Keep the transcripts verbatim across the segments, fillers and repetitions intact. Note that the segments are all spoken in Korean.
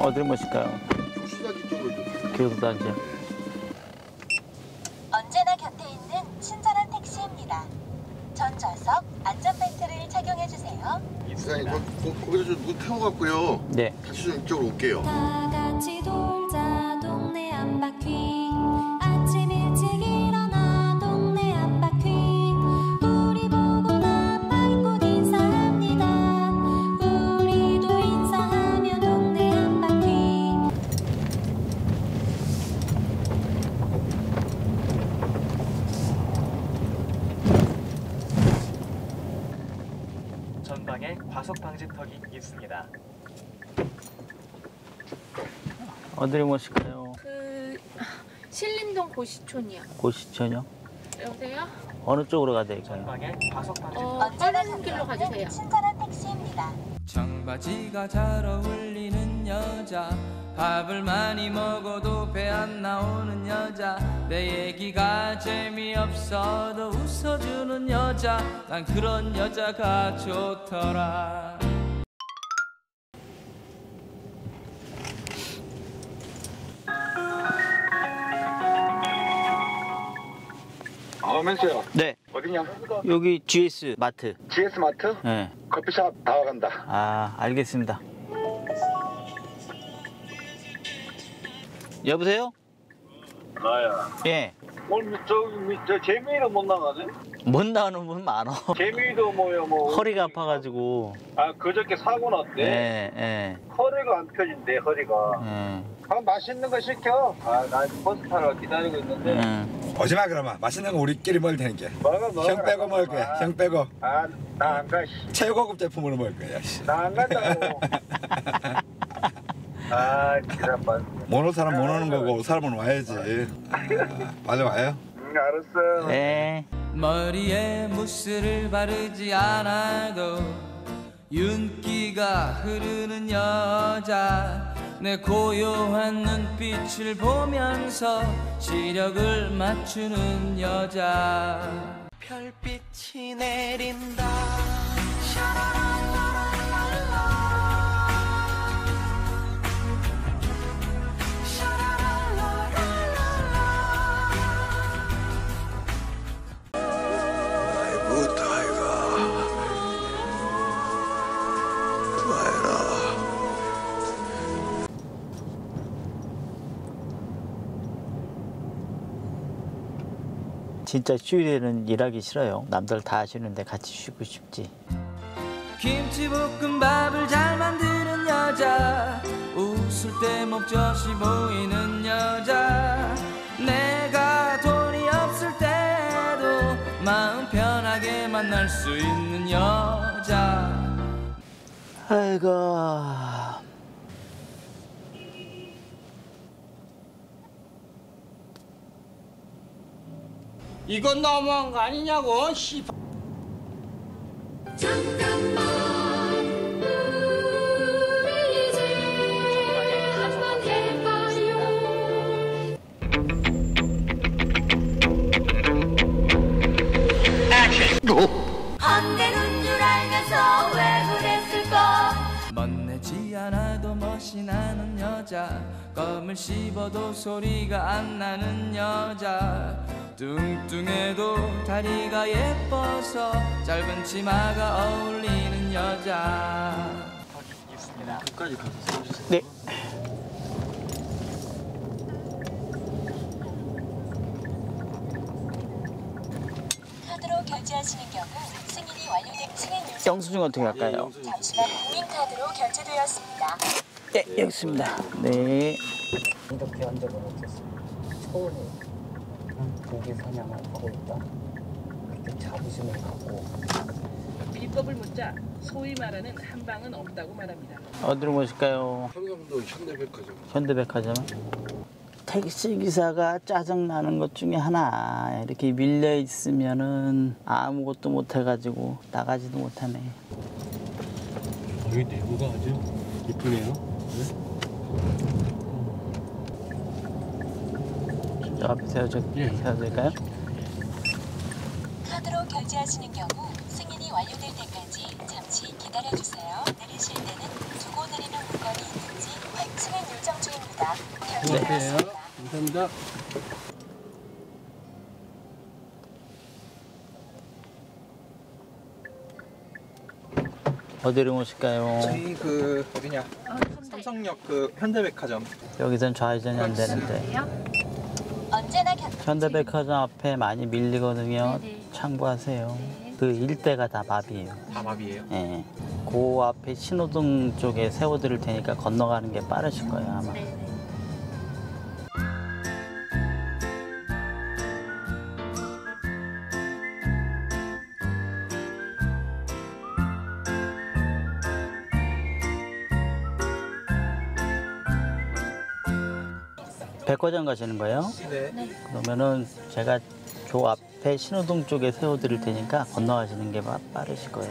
어디를 모실까요? 교수단지 쪽으로 좀. 교수단지. 언제나 곁에 있는 친절한 택시입니다. 전 좌석 안전벨트를 착용해주세요. 이사님, 거기서 좀 누구 태워갖고요. 네. 다시 좀 이쪽으로 올게요. 다 같이 돌자 동네 한 바퀴. 아침 일찍 일어나 동네 한 바퀴. 우리 보고나 발꽃 인사합니다. 우리도 인사하며 동네 한 바퀴. 전방에 과속 방지턱이 있습니다. 어디를 모실까요? 그 신림동 고시촌이요. 고시촌이요? 여보세요? 어느 쪽으로 가야 될까요? 전방에 과속 방지턱. 어, 언제나 빠른 길로 곁에 가주세요. 있는 친절한 택시입니다. 청바지가 잘 어울리는 여자, 밥을 많이 먹어도 배 안 나오는 여자, 내 얘기가 재미없어도 웃어주는 여자, 난 그런 여자가 좋더라. 어, men수야. 네. 어디냐? 여기 지에스 마트. 지에스 마트? 네. 커피숍 다 와간다. 아, 알겠습니다. 여보세요? 나야. 예. 오늘 저, 저 재미도 못 나가네? 못 나오는 분 많어. 재미도 뭐야, 뭐. 허리가 아파가지고. 아, 그저께 사고 났대? 예, 예. 허리가 안 펴진대, 허리가. 예. 아, 맛있는 거 시켜. 아, 나 버스 타러 기다리고 있는데. 예. 오지마 그러면 맛있는 거 우리끼리 먹을 테니까. 먹어, 먹어. 형 빼고 먹을 거야. 아, 형 빼고. 아, 나 안 가, 씨. 최고급 제품으로 먹을 거야. 나 안 간다고. 아, 기다 봐. 못 올 사람 못 오는 거고 올 사람은 와야지. 아, 빨리 와요. 응, 알았어. 네. 머리에 무스를 바르지 않아도 윤기가 흐르는 여자, 내 고요한 눈빛을 보면서 시력을 맞추는 여자. 별빛이 내린다. 아이고, 다이가. 다이라. 진짜 휴일에는 일하기 싫어요. 남들 다 하시는데 같이 쉬고 싶지. 김치볶음밥을 잘 만드는 여자, 웃을 때 목젖이 보이는 여자, 내가 돈이 없을 때도 마음 편하게 만날 수 있는 여자. 아이고. 이건 너무한 거 아니냐고, 씨. 잠깐만 우리 이제 한번 해봐요. 안 되는 줄 알면서 왜 그랬을까? 멋내지 않아도 멋이 나는 여자, 껌을 씹어도 소리가 안 나는 여자, 뚱뚱해도 다리가 예뻐서 짧은 치마가 어울리는 여자. 있습니다. 끝까지 가서 써주세요. 네. 카드로 결제하시는 경우 승인이 완료된 승인 요금 영수증 어떻게 할까요? 잠시만 국민카드로 결제되었습니다. 네, 여기 있습니다. 네. 이렇게 한 적은 없었어요. 처음에 고기 사냥을 하고 있다. 그때 자부심을 갖고 비법을 묻자 소위 말하는 한 방은 없다고 말합니다. 어디로 모실까요? 삼성도 현대백화점. 현대백화점. 택시 기사가 짜증 나는 것 중에 하나. 이렇게 밀려 있으면은 아무것도 못 해가지고 나가지도 못하네. 여기 내부가 아주 이쁘네요. 네? 저 앞에 세워줘, 예. 세워도 될까요? 카드로 결제하시는 경우 승인이 완료될 때까지 잠시 기다려주세요. 내리실 때는 두고 내리는 물건이 있는지 확인해 고맙게요. 감사합니다. 어디로 오실까요? 저희 그 어디냐? 삼성역 그 현대백화점. 여기선 좌회전이 안 되는데. 언제나 곁 현대백화점 앞에 많이 밀리거든요. 네네. 참고하세요. 네. 그 일대가 다 마비예요. 다 마비예요? 예. 그 앞에 신호등 쪽에 세워드릴 테니까 건너가는 게 빠르실 거예요 아마. 네네. 백화점 가시는 거예요? 네. 그러면은 제가 저 앞에 신호등 쪽에 세워드릴 테니까 건너가시는 게 빠- 빠르실 거예요.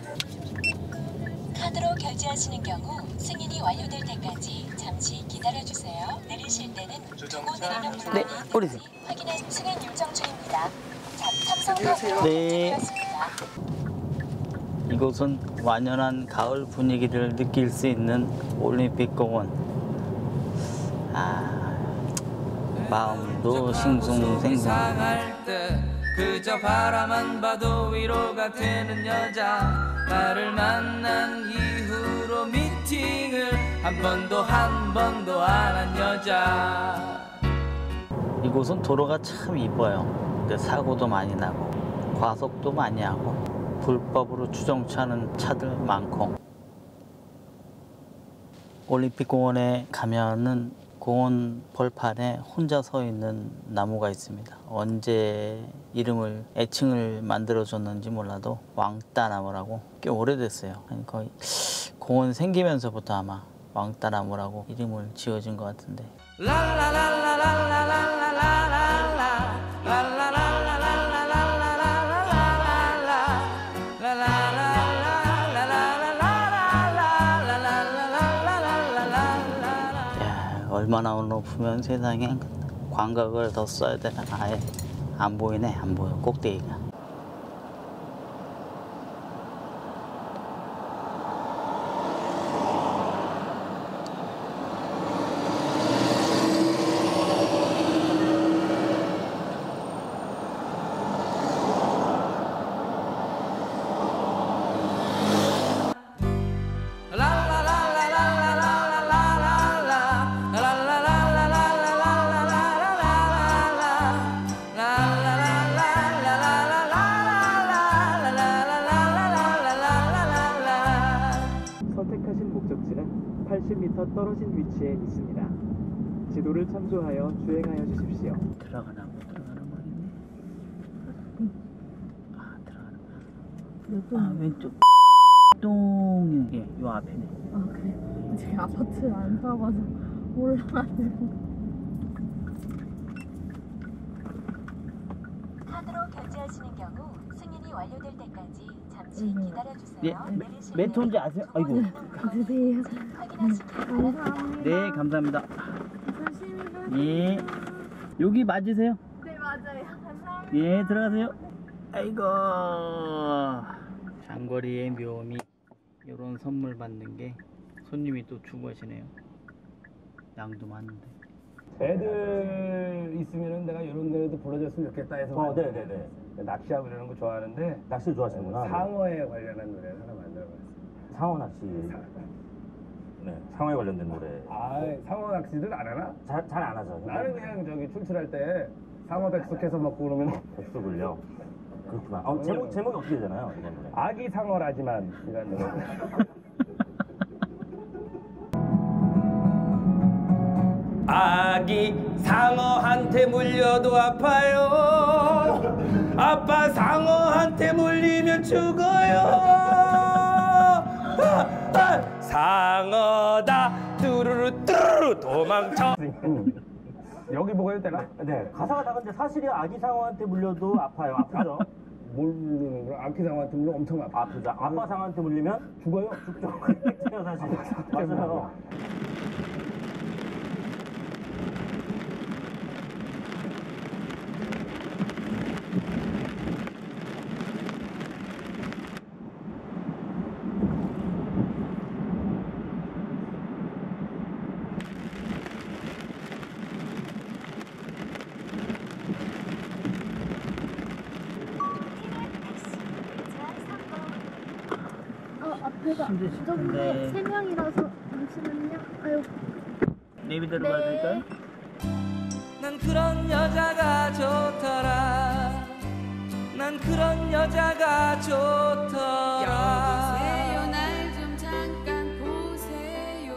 카드로 결제하시는 경우 승인이 완료될 때까지 잠시 기다려주세요. 내리실 때는 두고 내리는 물건이 네, 우리 있는지 확인해 승인 요청 중입니다. 자, 삼성카드로 네. 결제드렸습니다. 이곳은 완연한 가을 분위기를 느낄 수 있는 올림픽공원. 아, 마음도 싱숭생숭. 이상할 때 그저 바라만 봐도 위로가 되는 여자. 나를 만난 이후로 미팅을 한 번도 한 번도 안 한 여자. 이곳은 도로가 참 이뻐요. 근데 사고도 많이 나고 과속도 많이 하고 불법으로 주정차하는 차들 많고. 올림픽공원에 가면은 공원 벌판에 혼자 서 있는 나무가 있습니다. 언제 이름을 애칭을 만들어줬는지 몰라도 왕따나무라고 꽤 오래됐어요. 거의 공원 생기면서부터 아마 왕따나무라고 이름을 지어준 것 같은데. 얼마나 높으면 세상에 광각을 더 써야 되나. 아예 안 보이네. 안 보여 꼭대기가. 선택하신 목적지는 팔십 미터 떨어진 위치에 있습니다. 지도를 참조하여 주행하여 주십시오. 들어가나 못 들어가나 모르겠네. 아 들어가나. 아 왼쪽 똥. 예, 요 앞이네. 아 그래? 제가 아파트 안 가봐서 몰라가지고. 카드로 결제하시는 경우 승인이 완료될 때까지 잠시 기다려주세요. 예, 내리실 멘트 때는 뭔지 아세요? 아이고. 드세요. 확인하시기 바랍니다. 네, 감사합니다. 조심히 가세요. 예. 여기 맞으세요? 네 맞아요. 감사합니다. 예, 들어가세요. 아이고. 장거리의 묘미. 이런 선물 받는 게 손님이 또 주고 가시네요. 양도 많은데. 애들 있으면은 내가 이런 데도 불러줬으면 좋겠다 해서. 어, 네네네. 낚시하고 이러는 거 좋아하는데. 낚시를 좋아하시는구나. 상어에 관련한 노래를 하나 만들어봤어요. 상어 낚시. 네, 상어에 관련된 노래. 아, 상어 낚시들 안 하나? 잘 잘 안 하죠. 나는 그냥 저기 출출할 때 상어 백숙해서 먹고 그러면. 백숙을요. 그렇구나. 어, 제목 제목이 어떻게 되잖아요, 이런 노래. 아기 상어라지만 이런 노래. 아기 상어한테 물려도 아파요. 아빠 상어한테 물리면 죽어요. 아, 아, 상어다 뚜루루 뚜루루 도망쳐. 여기 보고 해도 되나? 네, 가사가 다 근데 사실이 아기 상어한테 물려도 아파요. 아프죠? 뭘 물리는 거야? 아기 상어한테 물리면 엄청 아파. 아프죠. 아빠 상어한테 물리면 죽어요? 죽죠. 그래요, 사실. 맞아요. 제가 힘드시던데. 세 명이라서 잠시만요. 아유. 내비대로 네. 가드릴까요? 난 그런 여자가 좋더라. 난 그런 여자가 좋더라. 여보세요 날 좀 잠깐 보세요.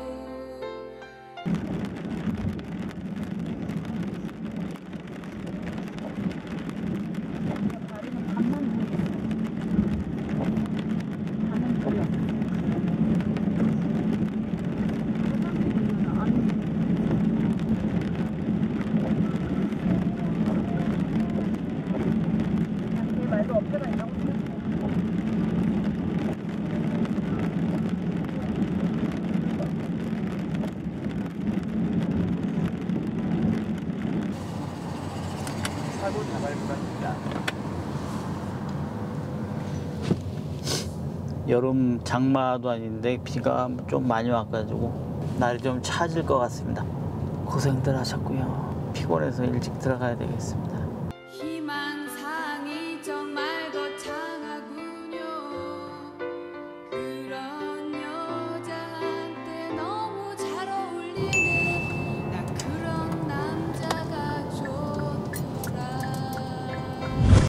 말도 없애가 있다고 생각해. 사고 다발 구간입니다. 여름 장마도 아닌데 비가 좀 많이 와가지고 날이 좀 차질 것 같습니다. 고생들 하셨고요. 피곤해서 일찍 들어가야 되겠습니다.